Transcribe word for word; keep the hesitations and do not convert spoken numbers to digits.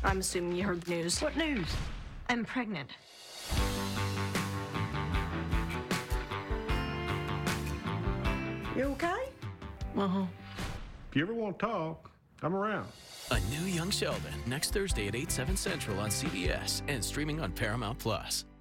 I'm assuming you heard the news. What news? I'm pregnant. You okay? Uh-huh. If you ever want to talk, I'm around. A new Young Sheldon, next Thursday at eight, seven Central on C B S and streaming on Paramount Plus.